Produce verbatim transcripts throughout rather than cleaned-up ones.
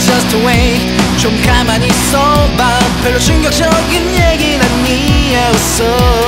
Just wait, 좀 가만히 있어봐. 별로 충격적인 얘기는 아니었어.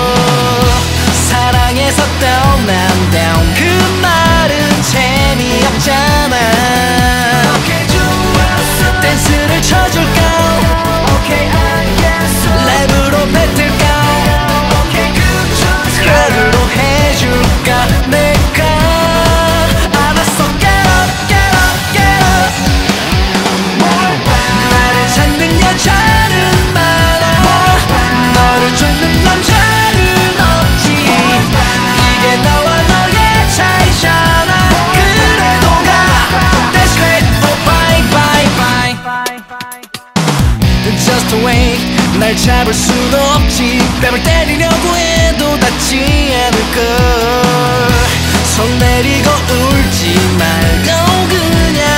사랑해서 떠난다운 그 말은 재미없잖아. 오케이 좋았어. 댄스를 쳐줄까? 오케이 알겠어. 랩으로 뱉을까? 오케이 그 좋았어. 락으로 해줄까? 내가 알았어. Get up, get up, get up. 나를 찾는 여자는 많아. 너를 쫓는 남자는 없지. 이게 나와 너의 차이잖아. 그래도 가 That's great, oh bye bye bye. Just wait, 날 잡을 순 없지. 뺨을 때리려고 해도 닿지 않을걸. 손 내리고 울지 말고 그냥